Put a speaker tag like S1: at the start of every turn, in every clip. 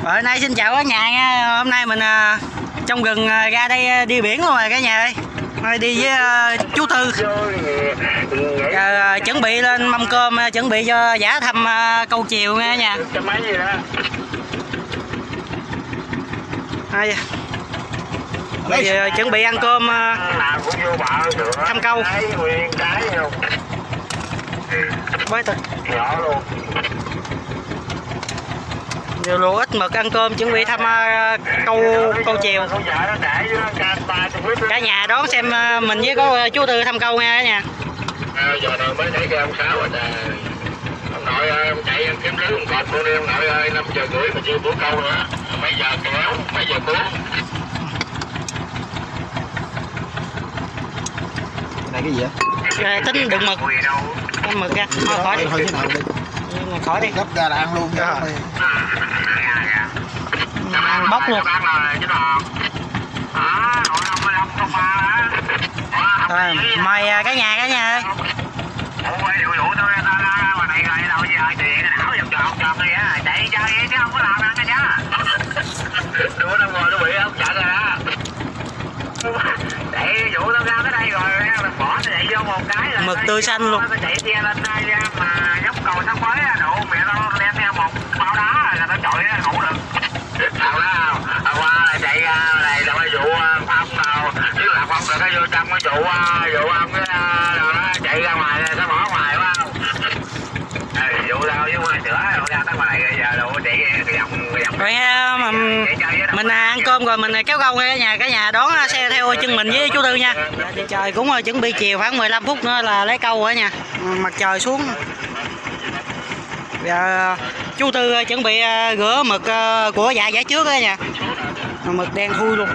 S1: Rồi nay xin chào cả nhà nha. Hôm nay mình trong rừng ra đây đi biển luôn rồi cả nhà ơi. Rồi đi với chú Tư. Chuẩn bị lên mâm cơm, chuẩn bị cho giả thăm câu chiều nha nha. Bây giờ chuẩn bị ăn cơm thăm câu. Với Tư. Nhiều lô ít mực ăn cơm chuẩn bị thăm câu chiều. Cả nhà đón xem mình với có chú Tư thăm câu nha cả nhà.
S2: Giờ này mới thấy cái ông Sáu rồi nè. Ông nội ơi, ông chạy em kiếm lưới một cột luôn đi ông nội ơi, 5 giờ rưỡi mà chưa bủa câu nữa. Mấy giờ kéo, mấy giờ cuốn.
S3: Này cái gì vậy?
S1: Tính đựng mực. Ăn mực ra, thôi khỏi đi.
S3: Thôi thế nào đi.
S1: Khỏi đi.
S3: Gấp ra là ăn luôn nha.
S1: Ăn bóc luôn. Mời cả nhà ơi. Mực tươi xanh luôn.
S2: Chạy ra này đâu ai dụ Phong nào chứ là Phong là cái vô trong cái dụ ông cái chạy ra ngoài nó bỏ ngoài phải không? Dụ đâu với ngoài sữa rồi ra tới ngoài rồi giờ đủ chạy cái vòng
S1: rồi mà mình ăn cơm rồi mình kéo câu nha cả nhà đón xe theo chân mình với chú Tư nha. Trời cũng chuẩn bị chiều khoảng 15 phút nữa là lấy câu rồi nha. Mặt trời xuống. Giờ chú Tư chuẩn bị rửa mực của dạ trước đó nha. Mực đen thui luôn.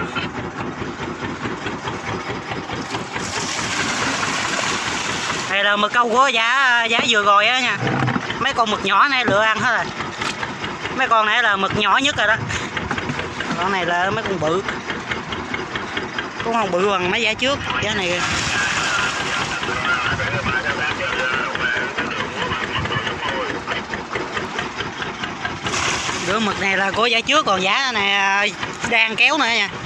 S1: Đây là mực câu của giả vừa rồi á nha. Mấy con mực nhỏ này lựa ăn hết rồi. Mấy con này là mực nhỏ nhất rồi đó. Con này là mấy con bự. Cũng không bự bằng mấy giả trước. Giả này rửa mực này là của giả trước, còn giả này đang kéo nữa nha.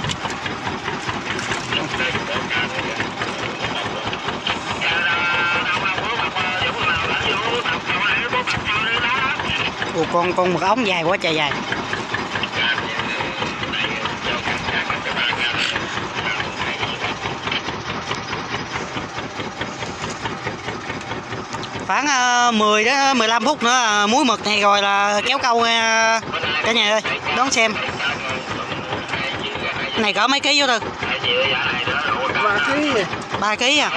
S1: Ủa, con mực ống dài quá trời dài. Khoảng 10 đến 15 phút nữa muối mực này rồi là kéo câu cả nhà ơi, đón xem. Này cỡ mấy ký vô Tư?
S3: 3 kg.
S1: 3 kg à?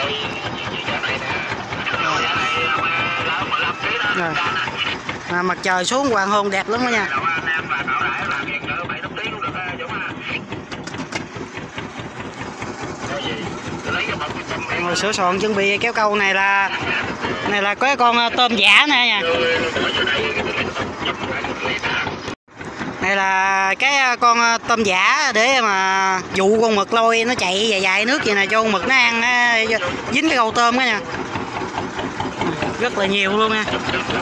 S1: Rồi. Mặt trời xuống hoàng hôn đẹp lắm đó nha. Rồi sửa soạn chuẩn bị kéo câu này là có con tôm giả nè nha. Này là cái con tôm giả để mà dụ con mực lôi nó chạy dài nước vậy nè, cho con mực nó ăn dính cái câu tôm đó nha. Rất là nhiều luôn nha.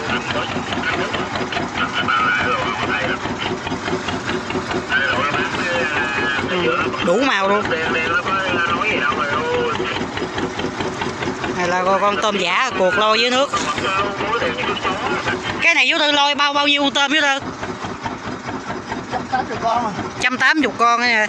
S1: Đủ màu luôn. Này là con tôm giả cuộc lôi dưới nước. Cái này chú Tư lôi bao nhiêu con tôm chú Tư?
S3: 180 con mà.
S1: 180 con nha.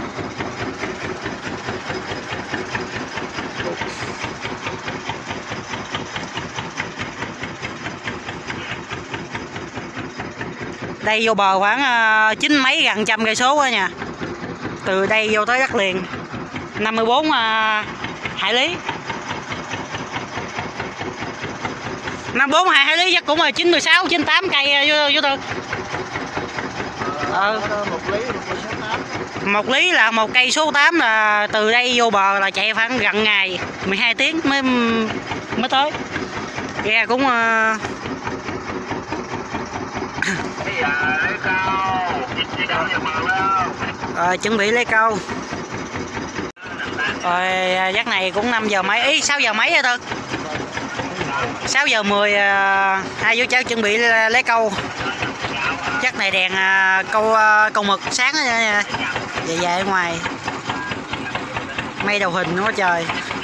S1: Đây vô bờ khoảng 9 mấy gần trăm cây số á nha. Từ đây vô tới đất liền 54 hải lý. 54 hải lý chắc cũng là 96 98 cây vô Tư. 1 lý là 1 cây số 8, là từ đây vô bờ là chạy khoảng gần ngày 12 tiếng mới tới. Ghe cũng chuẩn bị lấy câu. Rồi giấc này cũng 5 giờ mấy, ý 6 giờ mấy rồi Tư. 6 giờ 10 hai chú cháu chuẩn bị lấy câu. Chắc này đèn câu mực sáng đó nha, về ở ngoài mây đầu hình quá trời.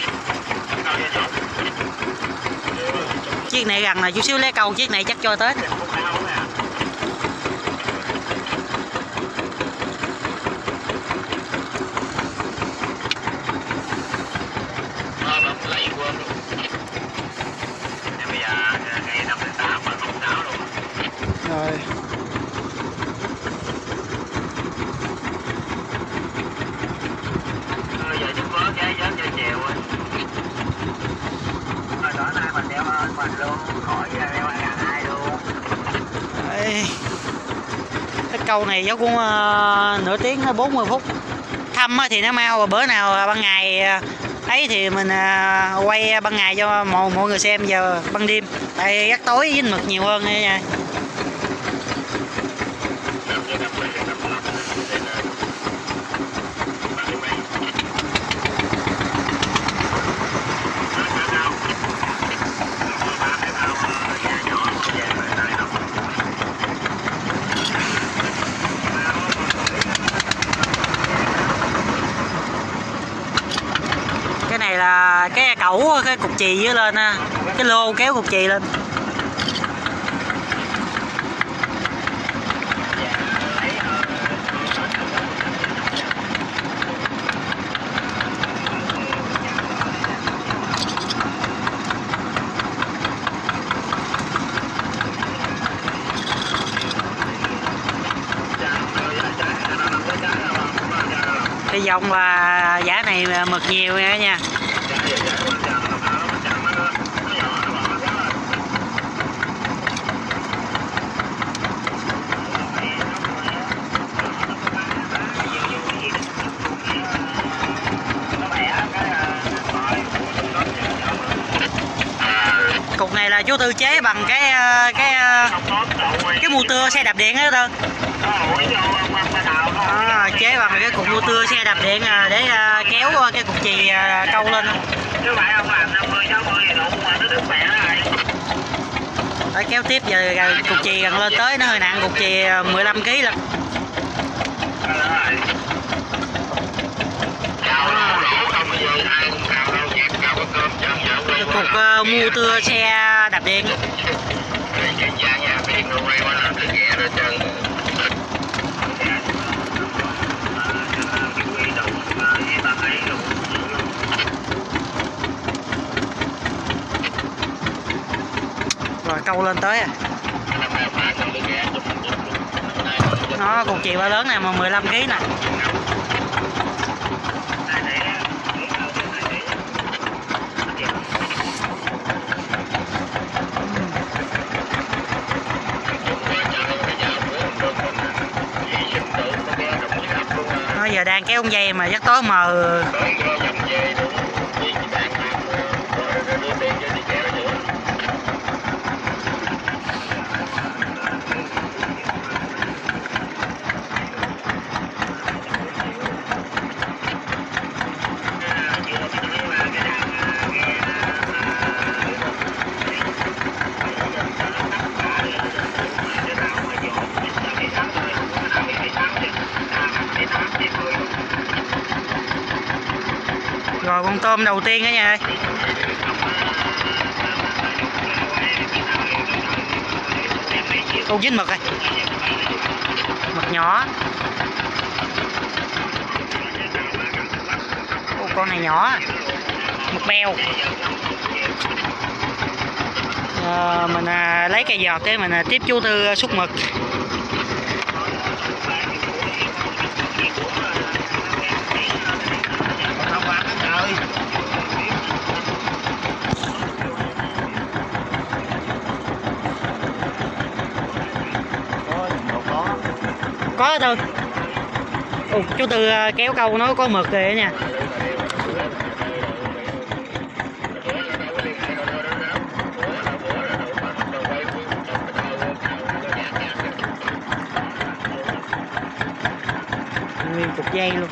S1: Chiếc này gần là chút xíu lấy câu, chiếc này chắc cho Tết.
S3: Rồi.
S2: Giờ chúng vớt cái vớt cho chiều rồi. Rồi tối nay mình đeo mình luôn, khỏi đeo ai luôn.
S1: Đây. Cái câu này giống cũng nửa tiếng hay 40 phút. Thăm thì nó mau, và bữa nào ban ngày ấy thì mình quay ban ngày cho mọi người xem, giờ ban đêm tại gắt tối với mực nhiều hơn nha. Cái này là cái cẩu, cái cục chì dưới lên ha, cái lô kéo cục chì lên. Cái dòng là giá này mực nhiều nha. Cục này là chú Tư chế bằng cái motor xe đạp điện đó Tư. Chế bằng cái cục motor xe đạp điện để kéo cái cục chì câu lên.
S2: Chứ phải không làm 50-60 thì đủ mà nó đứt mẹ rồi.
S1: Phải kéo tiếp, giờ cục chì gần lên tới nó hơi nặng, cục chì 15 kg lận. Cục motor xe đạp điện. Rồi câu lên tới à. Nó cục chì ba lớn này mà 15 kg nè. Nó giờ đang kéo con dây mà chắc tối mờ. Rồi con tôm đầu tiên đó nha ơi. Con dính mực rồi. Mực nhỏ. Ô, con này nhỏ. Mực beo. Mình lấy cây giọt để mình tiếp chú Tư xúc mực. Có Tư. Chú Tư kéo câu nó có mực rồi nha. Nguyên cục dây luôn.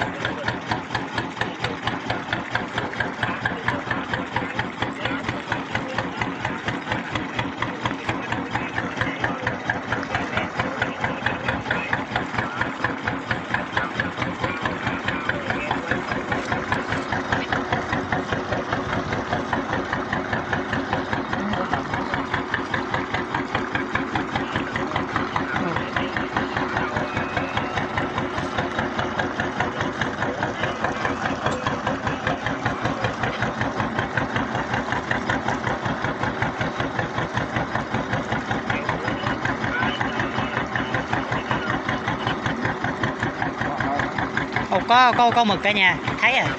S1: Ồ, có mực cả nhà, thấy à.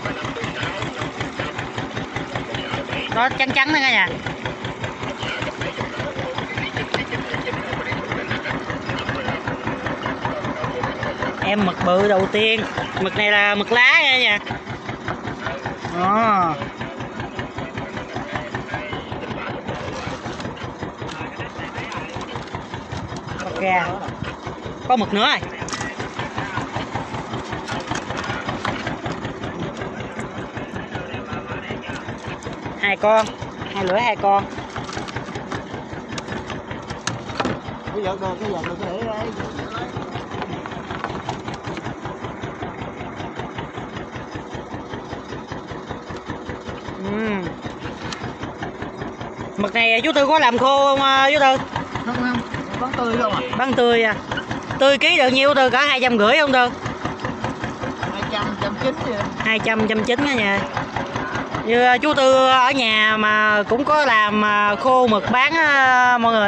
S1: Nó trắng trắng đó cả nhà. Em mực bự đầu tiên. Mực này là mực lá nha. Đó. Ok. Có mực nữa rồi. Hai con, 2 lưỡi 2 con.
S3: Cái giật được cái để đấy.
S1: Mực này chú Tư có làm khô không chú Tư?
S3: Không, bán tươi không à?
S1: Bán tươi à. Tươi ký được nhiêu Tư? Cả 250 không Tư?
S3: 200, 190 vậy.
S1: 200, 190 đó nha. Như chú Tư ở nhà mà cũng có làm khô mực bán mọi người.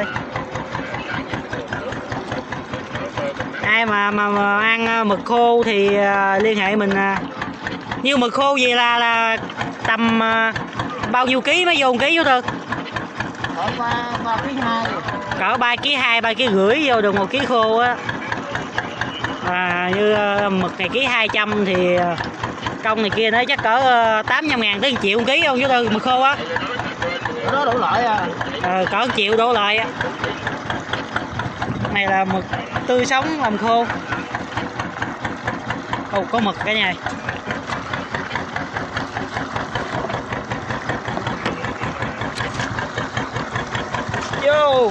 S1: Ai mà ăn mực khô thì liên hệ mình. Như mực khô gì là tầm bao nhiêu ký mới vô 1 ký chú Tư?
S3: Ở 3 kg 2.
S1: Cỡ 3 kg 2, 3 kg rưỡi vô được 1 ký khô á. Như mực này ký 200 thì công này kia nó chắc cỡ 800.000 tới 1 triệu 1 ký không chú Tư, mực khô á?
S3: Nó đủ loại à.
S1: Cỡ 1 triệu đổ lại á. Này là mực tươi sống làm khô. Ồ, có mực cả nhà. Vô.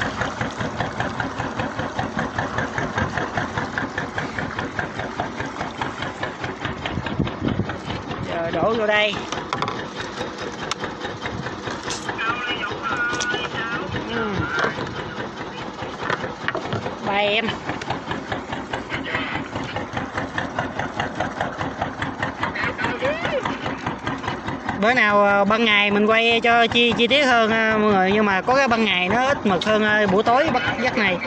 S1: Giờ đổ vô đây. Ba em. Bữa nào ban ngày mình quay cho chi tiết hơn mọi người, nhưng mà có cái ban ngày nó ít mực hơn buổi tối bắt giấc này.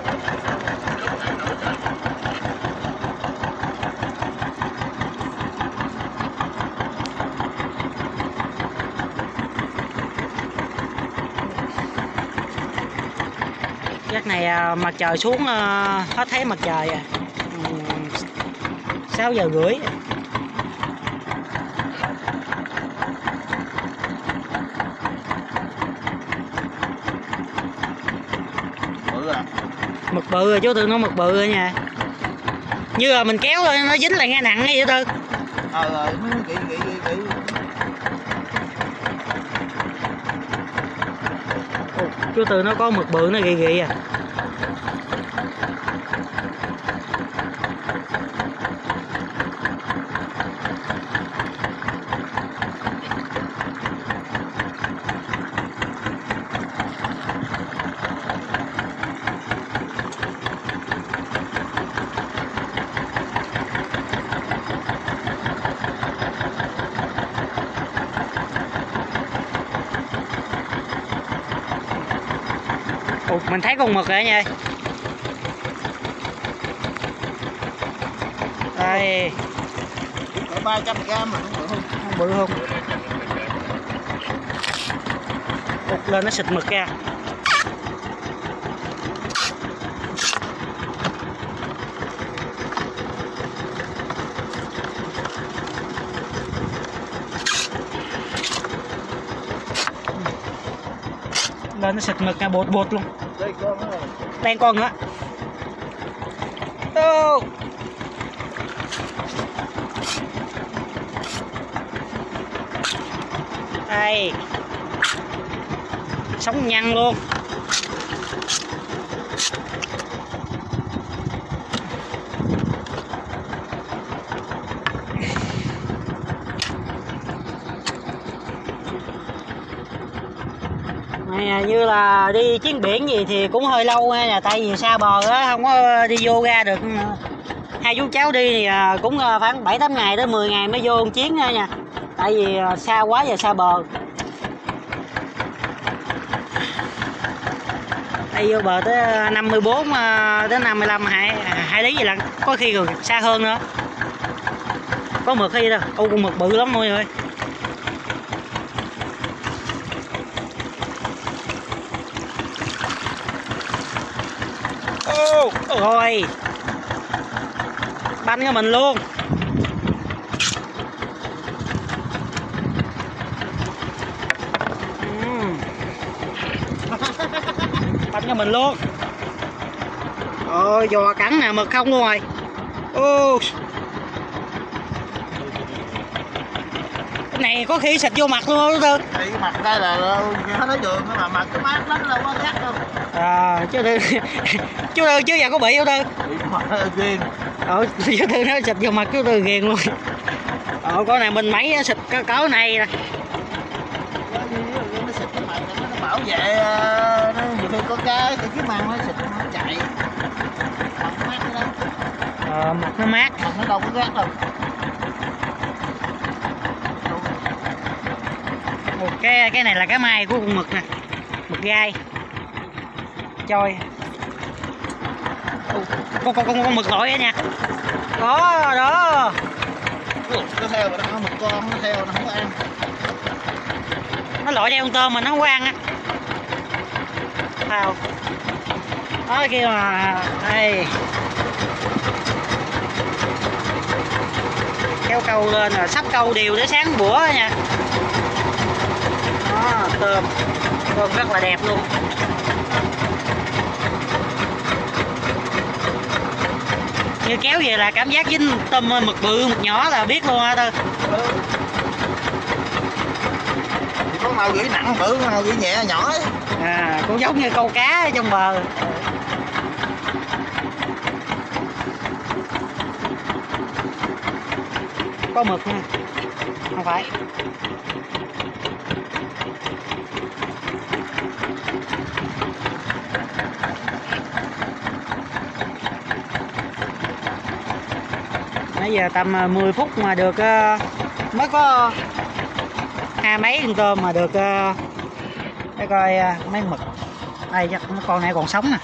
S1: Giấc này mặt trời xuống hết thấy mặt trời à. 6 giờ rưỡi. Mực bự rồi chú Tư, nó mực bự rồi nha. Như là mình kéo thôi nó dính lại nghe nặng nghe chú Tư.
S3: Rồi kỹ.
S1: Chú Tư nó có mực bự nó ghi à. Ủa, mình thấy con mực rồi nha. Đây.
S3: 300g mà
S1: Không bự không? Ụt lên nó xịt mực ra. Lên nó xịt mực ra bột luôn. Đen con nữa. Ô. Đây. Sống nhăn luôn. Này, như là đi chuyến biển gì thì cũng hơi lâu nha, tại vì xa bờ á, không có đi vô ra được. Hai chú cháu đi thì cũng khoảng 7-8 ngày tới 10 ngày mới vô một chuyến nha, tại vì xa quá và xa bờ. Đây vô bờ tới 54 đến 55 2 lý gì lận, có khi còn xa hơn nữa. có mực hay gì đâu. Ô, con mực bự lắm mọi người. Ô, rồi banh cho mình luôn. Banh cho mình luôn. Ôi, giò cắn nè, mực không luôn rồi. Ô, cái này có khi xịt vô mặt luôn đó Tư.
S3: Thì mặt đây là nó nói đường mà mặt cái mát lắm đâu có khác đâu.
S1: À, chứ Tư chứ giờ có bị không Tư?
S3: Bị mặt ghiền.
S1: Chứ Tư nó xịt vô mặt chứ Tư ghiền luôn. Con này mình mấy xịt cỡ này nè.
S3: Nó xịt cái mặt nó bảo vệ, nó nhiều khi có cái măng nó xịt nó chạy. Mặt nó mát đó.
S1: Mặt nó mát.
S3: Mặt nó đâu có gác đâu.
S1: Cái này là cái mai của con mực nè, mực gai trôi. Con mực lội đó nha, đó đó.
S3: Nó theo mà nó có một con, nó theo nó không có ăn.
S1: Nó lội theo con tôm mà nó không có ăn á. Sao đó kia mà đây, kéo câu lên rồi sắp câu đều để sáng bữa nha. Đó, tôm rất là đẹp luôn. Như kéo về là cảm giác dính tôm mực bự mực nhỏ là biết luôn hả Tư?
S3: Thì có nào gửi nặng bự, có nào gửi nhẹ nhỏ.
S1: À, cũng giống như câu cá ở trong bờ. Có mực nha, không phải. Nãy giờ tầm 10 phút mà được mới có 20 mấy con tôm mà được để coi mấy mực. Đây chắc con này còn sống nè.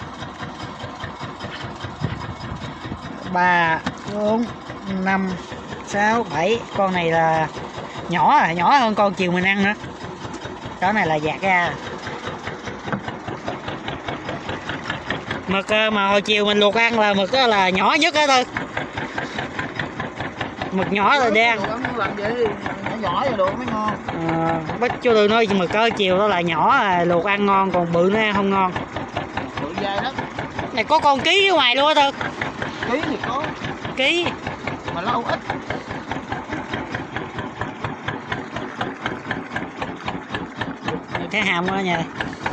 S1: 3, 4, 5, 6, 7. Con này là nhỏ hơn con chiều mình ăn nữa. Cái này là dạt ra. Mực mà hồi chiều mình luộc ăn là mực đó là nhỏ nhất đó Tư. Mực nhỏ rồi đen.
S3: Làm gì? Nhỏ rồi đồ mới ngon.
S1: Bác chú Tư nói mực ở chiều đó là nhỏ luộc ăn ngon, còn bự nó ăn không ngon.
S3: Bự dai lắm.
S1: Này có con ký ở ngoài luôn á Tư.
S3: Ký thì có.
S1: Ký.
S3: Mà lâu ít.
S1: Cái hàm quá nha.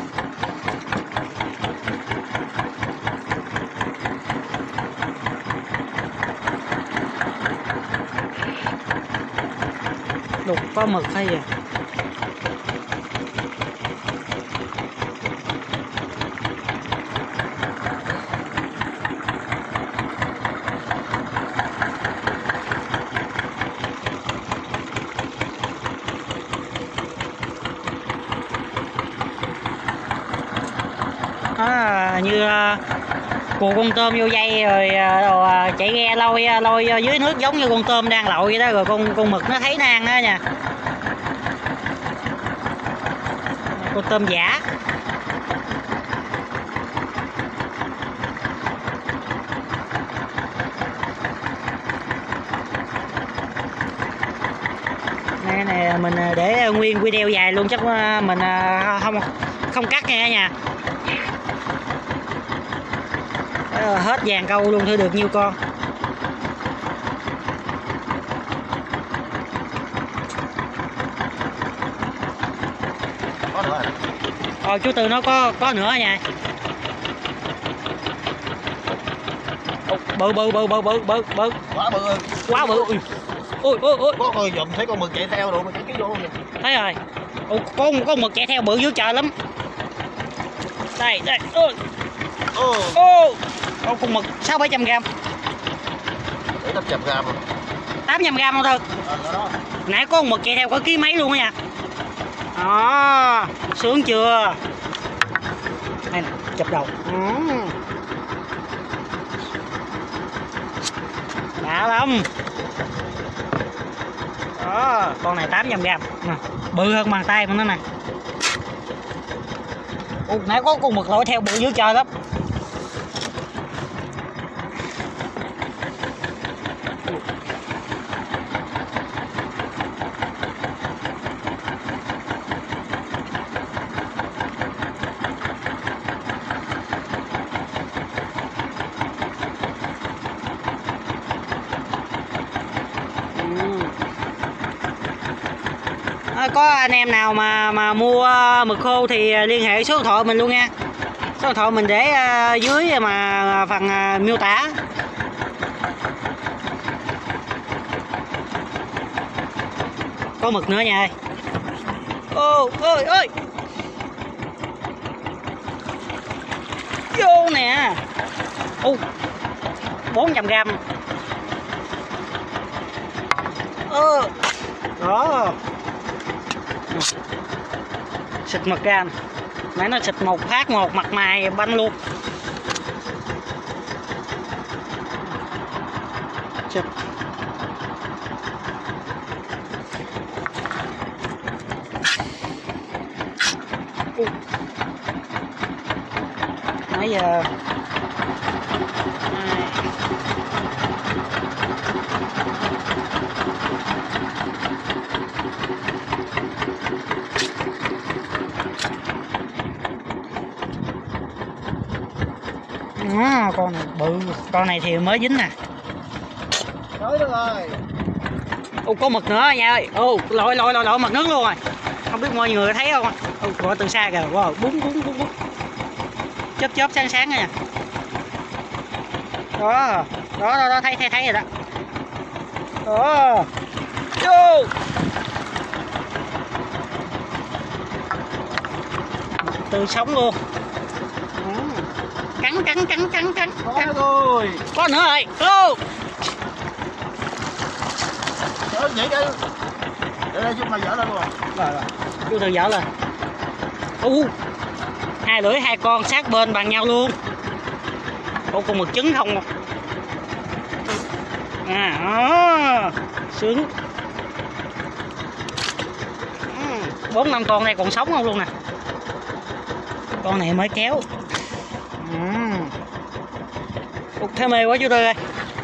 S1: Đục có mực hay gì? Như cuộn con tôm vô dây rồi chạy ghe lôi dưới nước giống như con tôm đang lội vậy đó, rồi con mực nó thấy nó ăn đó nha. Con tôm giả. Này, này mình để nguyên video dài luôn, chắc mình không cắt nha. Hết vàng câu luôn thử được nhiêu con.
S3: Có nữa rồi.
S1: Chú Tư nó có nữa nha. Bự.
S3: Quá bự.
S1: Quá bự. Ôi.
S3: Có ơi dùm thấy con mực chạy theo rồi mà chạy cái vô kìa.
S1: Thấy rồi. Có mực chạy theo bự dữ trời lắm. Đây. Con mực 600-700g.
S3: 800g rồi.
S1: 800g không Tư? Nãy có con mực chạy theo có ký mấy luôn á nha. Đó, sướng chưa? Đây nè, chụp đầu. Đã lắm. Đó, con này 800g nè, bự hơn bàn tay của nó nè. Nãy có con mực lội theo bự dữ trời lắm. Có anh em nào mà mua mực khô thì liên hệ số điện thoại mình luôn nha. Số điện thoại mình để dưới mà phần miêu tả. Có mực nữa nha ơi. Ô ơi ơi. Vô nè. 400g. Đó. Xịt mực ra. Nãy nó xịt một phát một mặt mày banh luôn. Xịt. Nãy giờ con này bự, con này thì mới dính nè.
S3: Rồi được rồi.
S1: Có mực nữa nha ơi. Lội mặt nước luôn rồi. Không biết mọi người thấy không? Gọi từ xa kìa. Wow, bún. Chớp sáng nha. Đó, thấy rồi đó. Đó. Vô. Từ sống luôn. Cắn.
S3: Có rồi.
S1: Có nữa rồi.
S3: Trời nhảy đây. Để đây chúng mày dở lên luôn.
S1: Rồi. Chú từ dở lên. Hai lưỡi hai con sát bên bằng nhau luôn. Con mực trứng không. Sướng. 4-5 con đây còn sống không luôn nè. Con này mới kéo. Thế mê quá chú Tư ơi.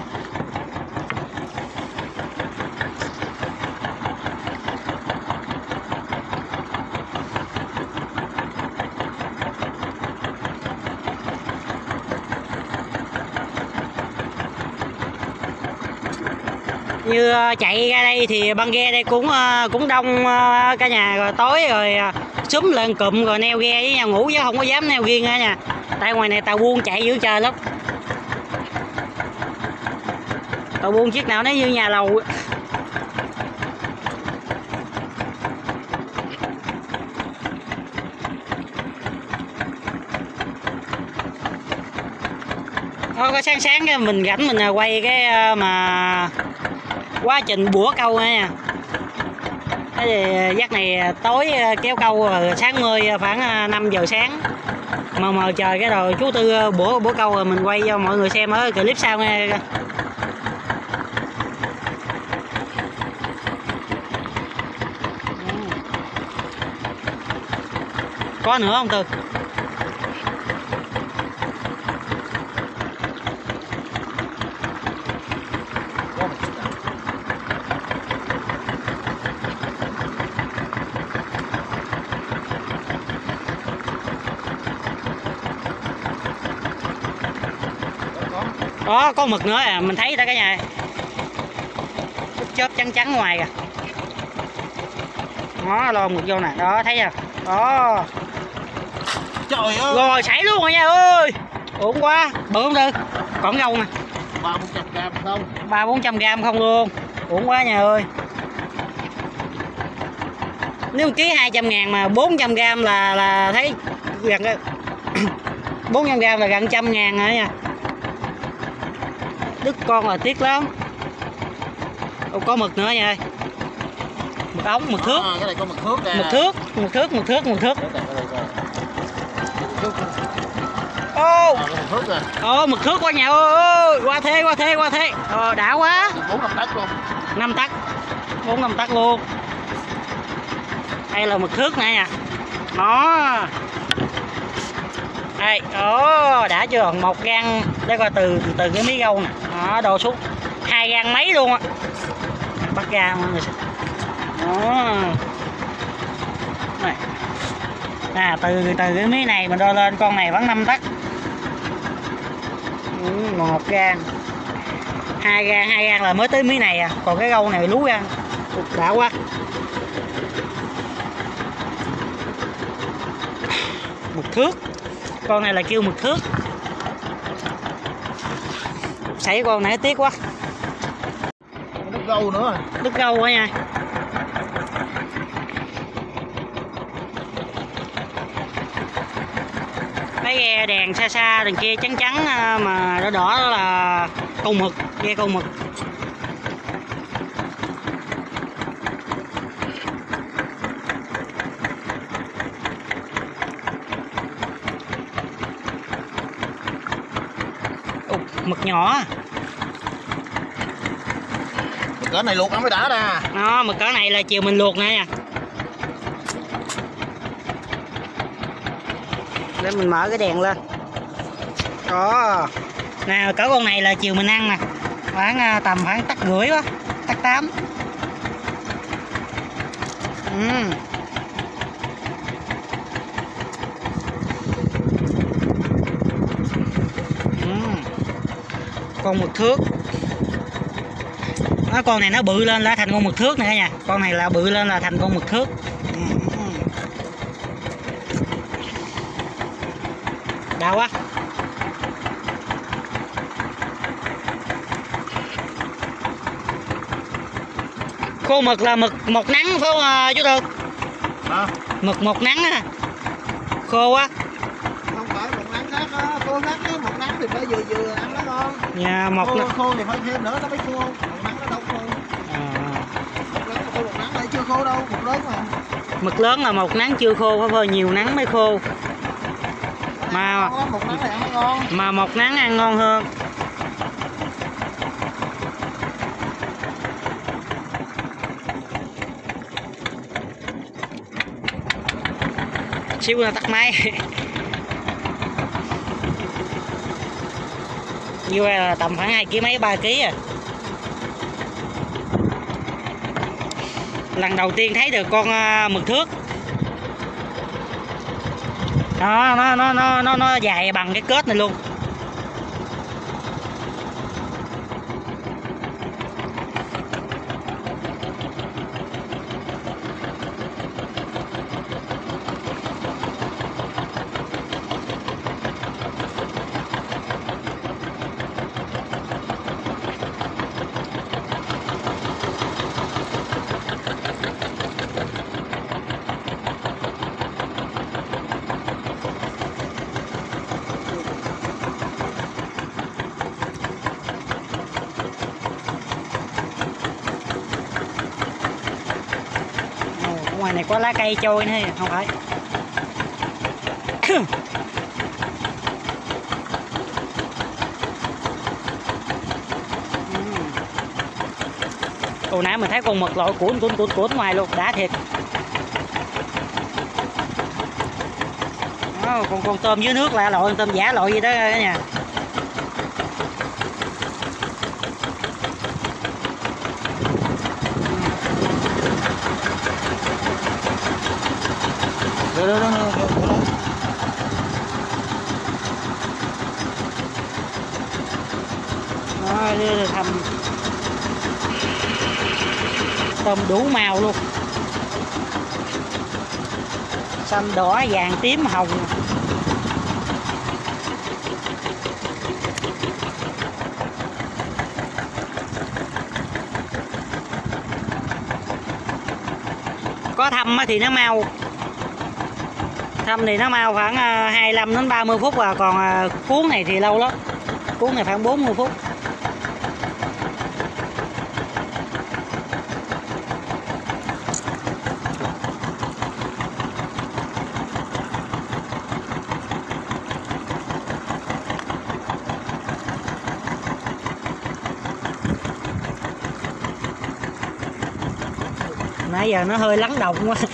S1: Như chạy ra đây thì băng ghe đây cũng đông cả nhà, rồi tối rồi xúm lên cụm rồi neo ghe với nhau ngủ, chứ không có dám neo riêng nữa nha. Tại ngoài này tàu buôn chạy dữ trời lắm. Tàu buôn chiếc nào nó như nhà lầu. Có sáng cái mình rảnh mình quay cái mà quá trình bủa câu nha. Cái gì giấc này tối kéo câu rồi sáng mươi khoảng 5 giờ sáng mờ trời cái rồi chú Tư bủa câu rồi mình quay cho mọi người xem ở clip sau nha. Có nữa không Tư? Đó, có mực nữa à, mình thấy ta cả nhà. Chớp trắng ngoài kìa. Đó, lo mực vô nè, đó thấy chưa? Đó.
S3: Trời ơi.
S1: Rồi xảy luôn rồi nha ơi. Ổn quá, bự không Tư? Còn gâu nè.
S3: 300-400g không?
S1: 300-400g không luôn. Ổn quá nha ơi. Nếu ký 200.000 mà 400g là thấy gần 400g là gần 100.000 rồi nha. Đứt con là tiếc lắm. Có mực nữa nha ơi. Mực ống, mực thước.
S3: Cái này có mực thước nè.
S1: Mực thước. Mực thước qua nhà ơi. Qua thế. Đã quá.
S3: 4-5 tấc luôn.
S1: 5 tấc. 4-5 tấc luôn. Đây là mực thước nè nha. Đó. Đây, đã chưa, một gang để coi từ cái mí gâu nè. Đó, đổ xuống 2 gang mấy luôn á. Bắt ra mọi người. Đó. Này. Từ cái mí này mình đo lên con này vẫn 5 tấc. Một gang. 2 gang là mới tới mí này à, còn cái gâu này lú ra. Đã quá. Mực thước. Con này là kêu mực thước. Sảy con này tiếc quá.
S3: Đứt gâu nữa.
S1: Đứt gâu quá nha. Mấy ghe đèn xa xa đằng kia trắng trắng mà đỏ đỏ đó là câu mực, ghe câu mực. Mực nhỏ.
S3: Mực cỡ này luộc nó mới đã ra.
S1: Đó, mực cỡ này là chiều mình luộc nè nha. Để mình mở cái đèn lên. Đó. Nè, cỡ con này là chiều mình ăn nè. Tầm khoảng tấc rưỡi quá, tấc 8. Con mực thước. Con này nó bự lên là thành con mực thước nè nha. Con này là bự lên là thành con mực thước. Đau quá. Khô mực là mực một nắng phải không chú Tư? Mực một nắng á. Khô quá.
S3: Không phải một nắng khác á, khô khác á, một nắng thì phải vừa ăn nó ngon.
S1: Dạ,
S3: khô thì phải thêm nữa nó mới khô. Một nắng nó đâu khô. Một nắng lại chưa khô đâu, một lớn mà.
S1: Mực lớn là một nắng chưa khô, phải nhiều nắng mới khô. Mà
S3: một nắng này ăn ngon.
S1: Mà một nắng ăn ngon hơn. Xíu là tắt máy. Như vậy là tầm khoảng 2 kg mấy 3 kg à. Lần đầu tiên thấy được con mực thước. Đó, nó dài bằng cái kết này luôn. Ngoài này có lá cây trôi nữa không phải. Hồi nãy mình thấy con mực lội cuốn ngoài luôn, đã thiệt. Đó, con tôm dưới nước là lội, tôm giả lội gì đó cả nhà. Đó, thầm tôm đủ màu luôn, xanh đỏ vàng tím hồng. Có thăm thì nó mau, thăm thì nó mau khoảng 25 đến 30 phút à, còn cuốn này thì lâu lắm, cuốn này khoảng 40 phút. Nãy giờ nó hơi lắng động quá.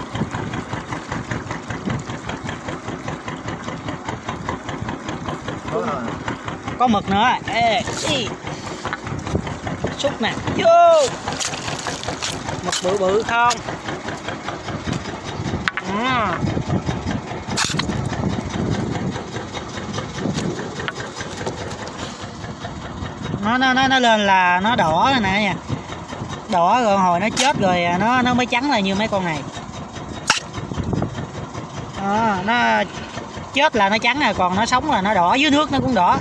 S1: Có mực nữa. Ê, đi. Xúc nè, vô. Mực bự bự không? Nó lên là nó đỏ nè nha, đỏ rồi hồi nó chết rồi nó mới trắng là như mấy con này. Nó chết là nó trắng rồi, còn nó sống là nó đỏ, dưới nước nó cũng đỏ.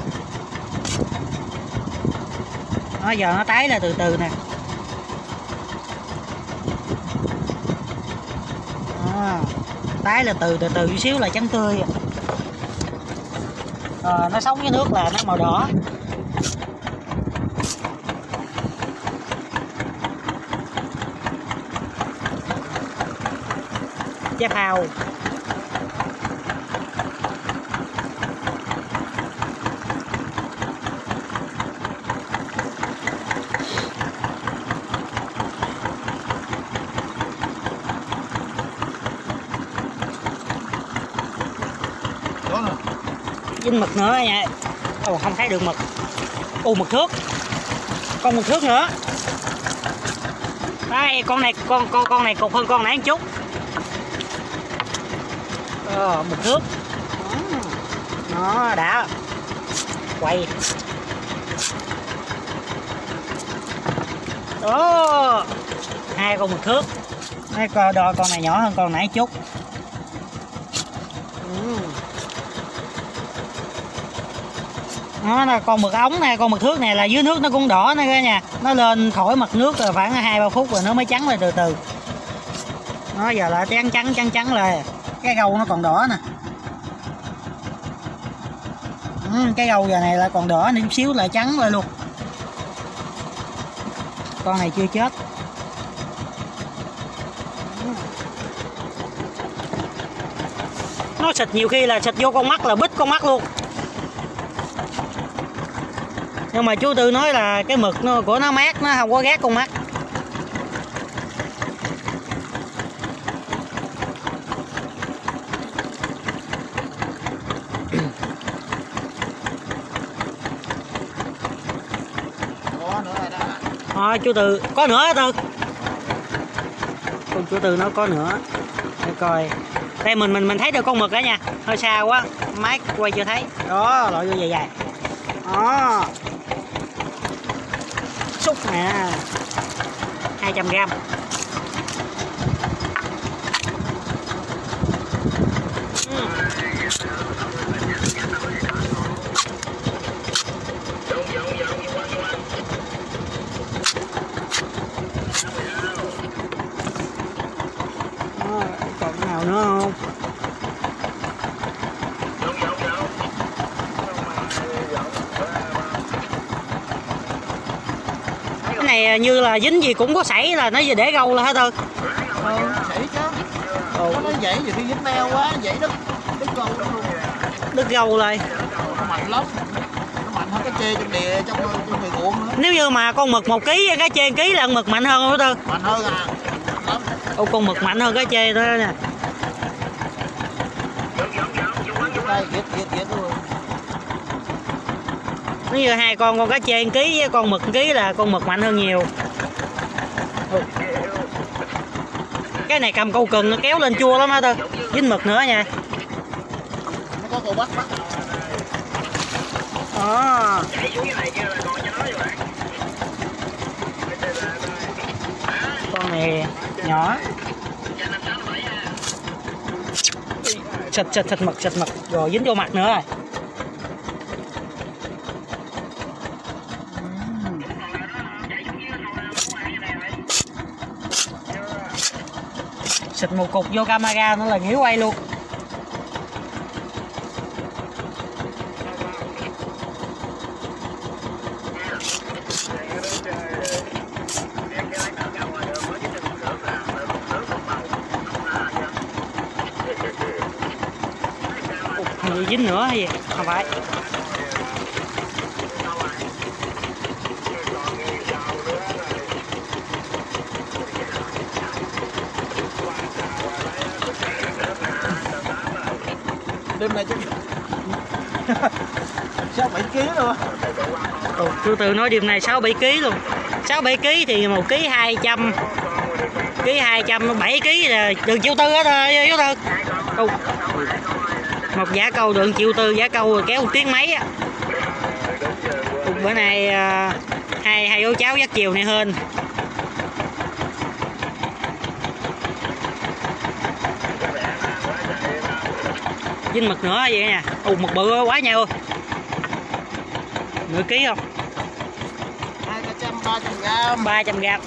S1: Giờ nó tái ra từ từ nè. Tái là từ từ chút xíu là trắng tươi. Nó sống với nước là nó màu đỏ. Chép hào. Dính mực nữa nha. Không thấy được mực. Mực thước. Con mực thước nữa. Đây, con này con này cục hơn con nãy một chút. Mực thước. Nó đã quay. Đó, 2 con mực thước. Mấy đo con này nhỏ hơn con nãy chút. Nó là con mực ống nè, con mực thước này là dưới nước nó cũng đỏ nè cả nhà. Nó lên khỏi mặt nước rồi khoảng 2-3 phút rồi nó mới trắng lại từ từ. Nó giờ là trắng lại. Cái gâu nó còn đỏ nè. Cái gâu giờ này là còn đỏ nên chút xíu là trắng lại luôn. Con này chưa chết. Nó xịt nhiều khi là xịt vô con mắt là bít con mắt luôn. Nhưng mà chú Tư nói là cái mực của nó mát, nó không có gác con mắt. Chú Tư có nữa hả Tư? Chú Tư nó có nữa. Để coi. Đây mình thấy được con mực đó nha. Hơi xa quá, máy quay chưa thấy. Đó, loại vô dài dài. Đó. Xúc nè. 200g. Còn nào nữa không? Cái này như là dính gì cũng có sảy là nó để gâu là hả Tư?
S3: Sảy chứ. Nó dãy nhiều khi dính meo quá, dãy đứt gâu luôn.
S1: Đứt gâu lại.
S3: Nó mạnh lắm. Nó mạnh hơn cái chê trong đìa trong người ruộng nữa.
S1: Nếu như mà con mực 1 kg cái chê 1 kg là con mực mạnh hơn không Tư?
S3: Mạnh hơn à.
S1: Con mực mạnh hơn cái chê đó nè. Nếu như 2 con cá chê 1 kg với con mực 1 kg là con mực mạnh hơn nhiều. Cái này cầm câu cần nó kéo lên chua lắm á Tư. Dính mực nữa nha.
S3: Nó có câu bắt.
S1: Đó. Con này nhỏ. Xịt mực rồi dính vô mặt nữa rồi. Xịt một cục vô camera nữa là nghỉ quay luôn. Hình như dính nữa hay gì? Không phải.
S3: đêm nay chắc 6-7 kg luôn.
S1: Chú Tư nói đêm nay 6-7 kg luôn. 6-7 kg thì 1 kg 200. Ký 200 7 kg là đường triệu tư hết rồi chú Tư. Một giá câu đường triệu tư, giá câu rồi kéo 1 tiếng mấy á. Bữa nay hai bố cháu dắt chiều này hơn. Dính mực nữa vậy nha. Mực bự quá nha ơi. Nửa ký không?
S3: 200-300 g.
S1: 300 g.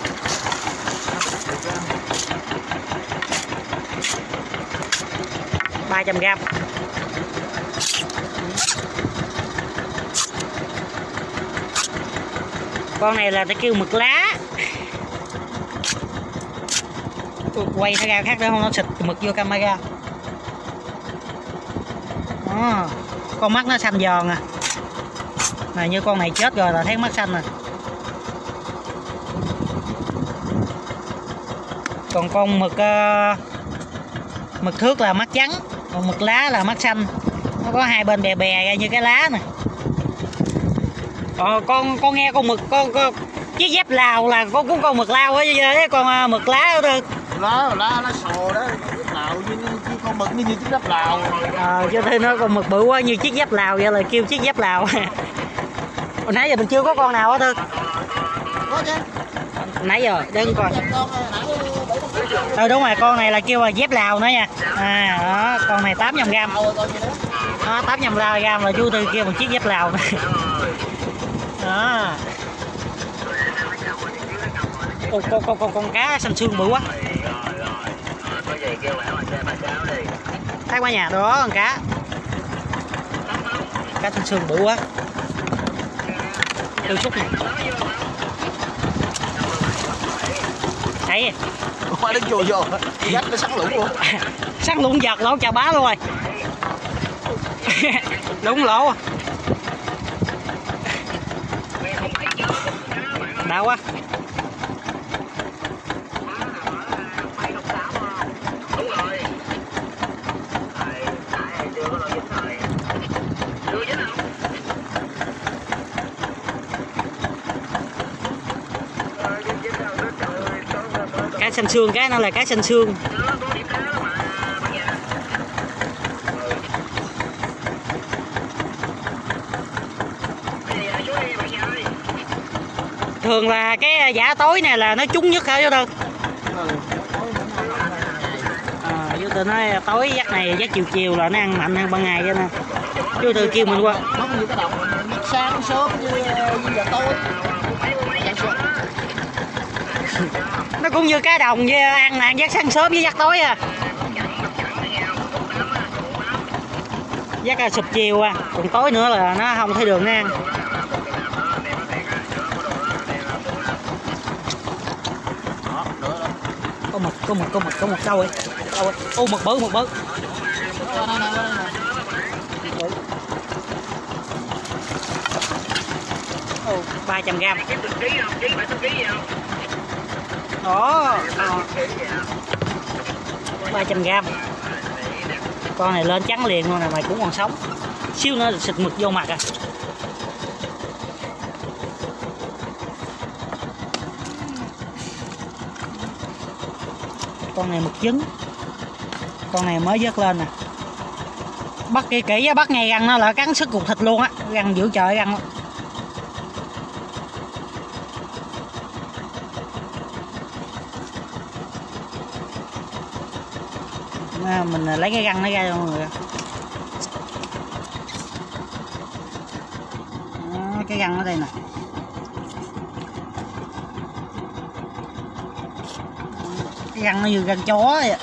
S1: G. Con này là ta kêu mực lá. Quay nó ra khác nữa không nó xịt mực vô camera. Con mắt nó xanh giòn à. Mà như con này chết rồi là thấy mắt xanh rồi. Còn con mực thước là mắt trắng, còn mực lá là mắt xanh. Nó có hai bên bè bè ra như cái lá nè. Con nghe con mực con chiếc dép Lào là con mực Lào á, còn mực lá đó.
S3: Lá sò đó, Lào như con mực như chiếc dép Lào.
S1: Chứ thấy nó con mực bự quá như chiếc dép Lào vậy là kêu chiếc dép Lào. Hồi nãy giờ mình chưa có con nào hết Thư.
S3: Có chứ.
S1: Nãy giờ để coi. Đúng rồi, con này là kêu là dép Lào nữa nha. Đó, con này 800 g. Đó, 800 g là chú Tư kêu một chiếc dép Lào. Đó. Con cá xanh xương bự quá. Thấy qua nhà đó con cá. Cá xanh xương bự quá. Tư xúc này. Thấy
S3: Khoai nó vô dắt nó sắn lũng luôn.
S1: Sắn lũng giật lỗ chà bá luôn rồi. Đúng lỗ. Đau quá. Cá xanh xương, cái nó là cá xanh xương. Thường là cái giả tối này là nó trúng nhất hả chú Tư? Chú Tư nói tối dắt này dắt chiều chiều là nó ăn mạnh hơn ban ngày cho nên chú Tư kêu mình qua.
S3: Không như cái đồng sáng sớm như giờ tối.
S1: Nó cũng như cá đồng với ăn dắt sáng sớm với dắt tối à. Dắt sụp chiều à, còn tối nữa là nó không thấy đường nó ăn. Có một câu ấy. Ô mực bự. 300 g. Đó. 300 g. Con này lên trắng liền luôn nè, mày cũng còn sống. Xíu nữa xịt mực vô mặt à. Con này mực trứng. Con này mới vớt lên nè. Bắt kỹ á, bắt ngay răng nó là cắn sức cục thịt luôn á, răng dữ trời răng luôn. Mình lấy cái răng nó ra cho mọi người. Đó, cái răng ở đây nè. Cái răng nó như răng chó vậy.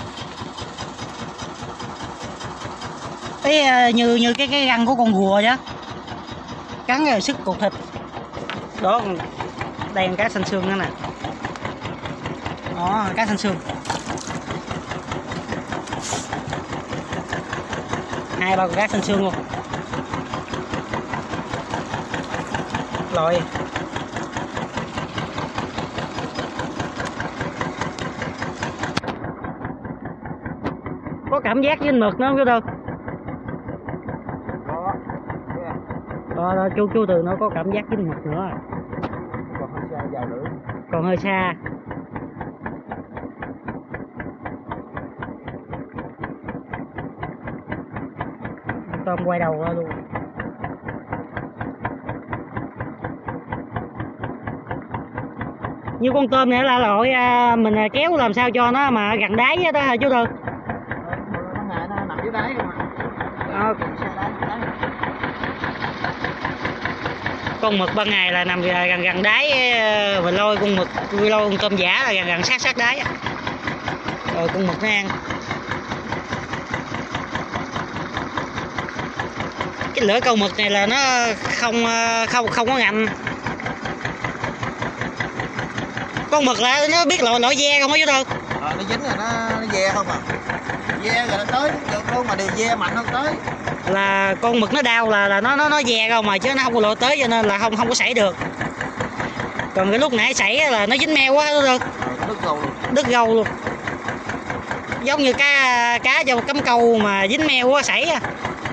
S1: Cái như cái răng của con rùa chứ. Cắn rồi sức cục thịt. Đó, đây là cá xanh xương nữa nè. Đó, cá xanh xương. 2-3 con cá xanh xương luôn. Lội. Có cảm giác với mực nó không đâu. đó, chú Tư nó có cảm giác dính mực nữa.
S3: Còn hơi xa dài lưỡi.
S1: Còn hơi xa. Tôm quay đầu ra luôn. Như con tôm này là loại mình kéo làm sao cho nó mà gần đáy đó hả chú Tư?
S3: Nó ngại nó nằm dưới đáy không à.
S1: Con mực ban ngày là nằm gần đáy, mình lôi con mực, lôi con tôm giả là gần sát đáy. Rồi con mực nó ăn. Cái lưỡi câu mực này là nó không có ngậm. Con mực là nó biết lội ve không á chú Tư?
S3: Nó dính rồi nó ve không à. Ve rồi nó tới được luôn mà điều ve mạnh hơn tới.
S1: Là con mực nó đau là nó ve không mà chứ nó không có lội tới, cho nên là không có xảy được. Còn cái lúc nãy xảy là nó dính meo quá chú Tư. Đứt gâu luôn. Giống như cá trong cắm câu mà dính meo quá xảy à.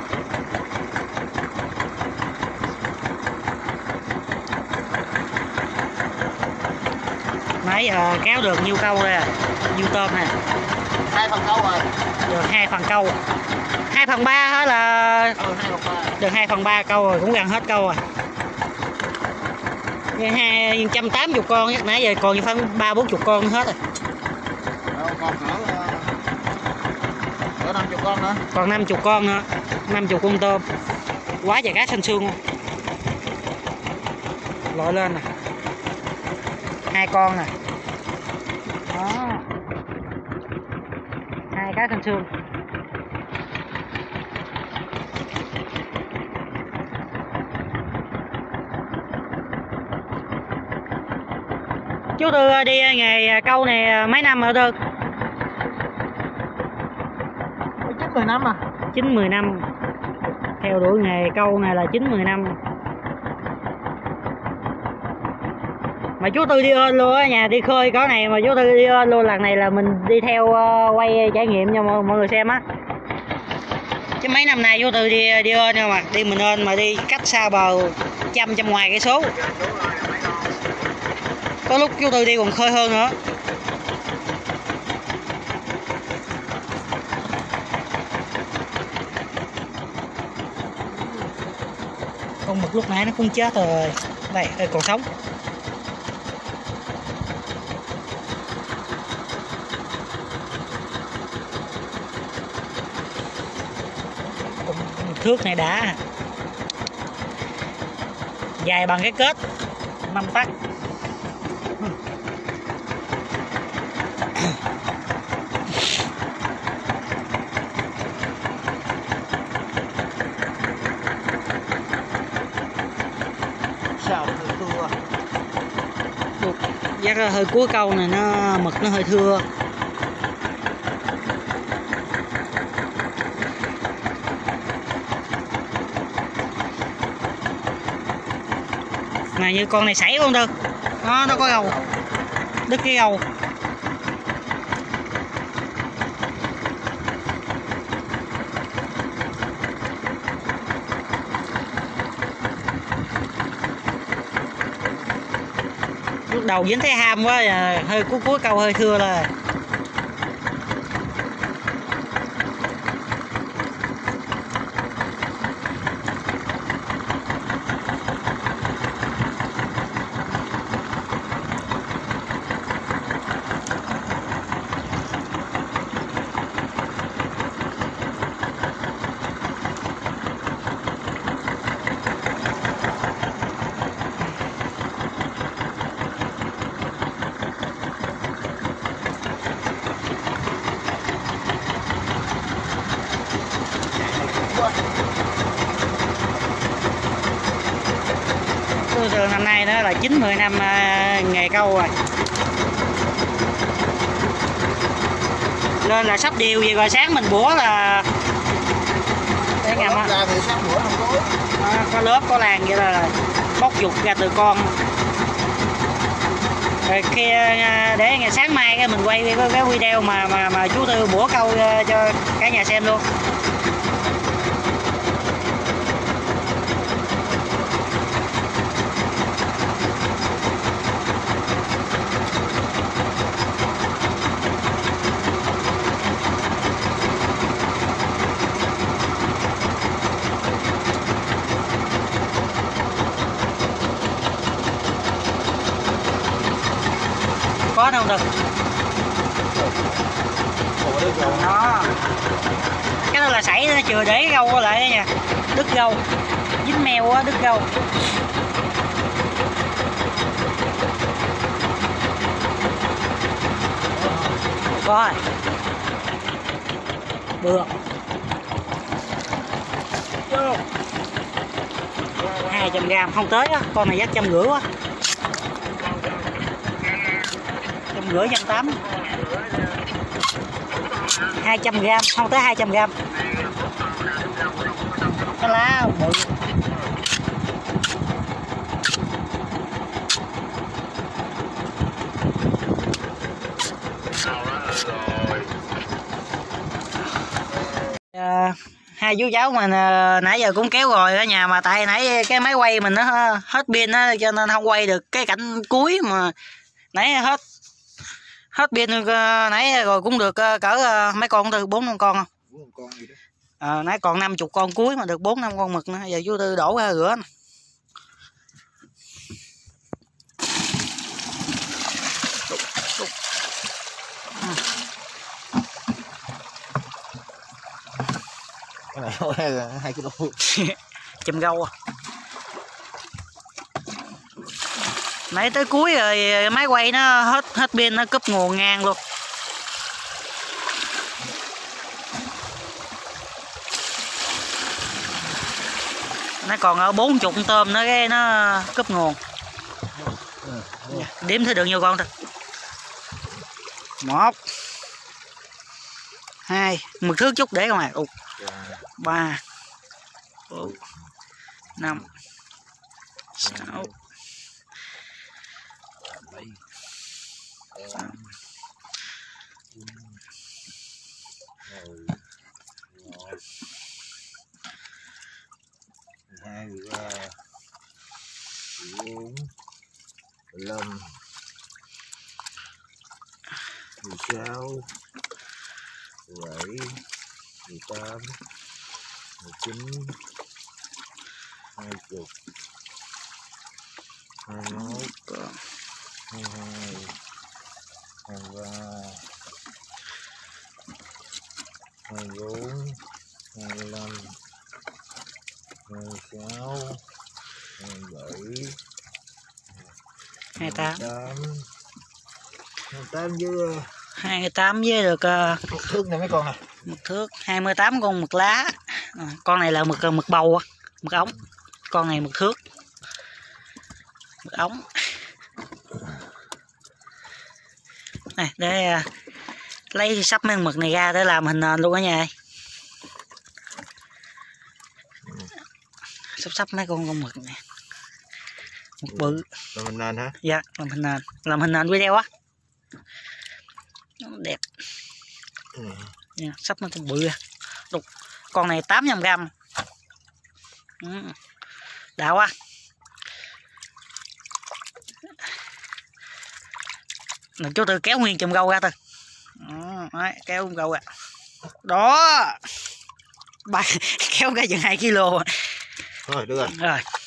S1: Nãy giờ kéo được nhiêu câu rồi, nhiêu tôm nè.
S3: 2 phần câu rồi.
S1: Được 2 phần câu. 2/3 hết là
S3: 2/3.
S1: Được 2/3 câu rồi, cũng gần hết câu rồi. 180 con, nãy giờ còn khoảng 30-40 con hết rồi.
S3: Còn cỡ 50 con nữa.
S1: Còn 50 con nữa, 50 con tôm. Quá trời cá xanh xương luôn. Lội lên nè. 2 con nè. Đó. 2 cá xanh xương. Chú Tư đi nghề câu này mấy năm rồi Tư?
S3: 9-10 năm à.
S1: 9-10 năm. Theo đuổi nghề câu này là 9-10 năm. Mà chú Tư đi ơn luôn á, nhà đi khơi có này mà chú Tư đi ơn luôn. Lần này là mình đi theo quay trải nghiệm cho mọi người xem á. Chứ mấy năm nay chú Tư đi ơn đâu mà, đi mình ơn mà đi cách xa bờ trăm ngoài cây số. Có lúc chú Tư đi còn khơi hơn nữa. Con mực lúc nãy nó cũng chết rồi. Đây, còn sống. Thước này đã dài bằng cái kết 5 tấc.
S3: Sao hơi thưa.
S1: Chắc là hơi cuối câu này mực nó hơi thưa. Này như con này sảy con Tư. Nó có gầu. Đứt cái gầu. Lúc đầu dính thấy ham quá, hơi cuối câu hơi thưa rồi. Năm nay đó là 9-10 năm nghề câu rồi. Lên là sắp điều gì rồi, sáng mình bủa là cái ngầm á. Có lớp có làng vậy là bóc dục ra từ con. Rồi khi để ngày sáng mai cái mình quay cái video mà chú Tư bủa câu cho cả nhà xem luôn. có đâu được. Đó, cái đó là sảy, nó chưa để gâu lại đó nha, đứt gâu, dính meo quá, đứt gâu. Có rồi, được. 200g không tới á, con này giá 150 quá. 150, 180. 200g không tới 200g. Cái lá bự. Hai chú cháu mình nãy giờ cũng kéo rồi ở nhà, mà tại nãy cái máy quay mình nó hết pin á, cho nên không quay được cái cảnh cuối, mà nãy hết pin nãy rồi cũng được cỡ mấy con, từ 4-5 con không?
S3: 4 con gì đó.
S1: Nãy còn 50 con cuối mà được 4-5 con mực nữa. Giờ chú Tư đổ ra rửa nè.
S3: Cái này 2 kg.
S1: Chùm gâu à. Nãy tới cuối rồi máy quay nó hết pin, nó cúp nguồn ngang luôn. Nó còn ở 40 tôm nữa cái nó cúp nguồn. Đếm thấy được nhiêu con thôi. 1 2, mực thước chút để không à. 3 4 5 6 7 8
S3: 2, 3, 4, 15, 16, 17, 18, 19, 20, 21, 22, 23, 24, 25, 26, 27,
S1: 28
S3: 28 với
S1: 28 với được
S3: một thước này mấy con này.
S1: mực thước 28 con mực lá. Con này là mực bầu, mực ống. Con này mực thước, mực ống. Này để lấy sắp mấy mực này ra để làm hình nền luôn cả nhà. Sắp mấy con mực này, mực bự.
S3: Làm hình nền hả?
S1: Dạ, làm hình nền video á, đẹp. Nha, sắp mấy con bự. Đục. Con này 800g. Đã quá. Mình chú Tư kéo nguyên chùm gâu ra thôi. Đấy, kéo gâu ra. Đó. Kéo ra chừng 2 kg.
S3: Rồi, được rồi.
S1: Rồi.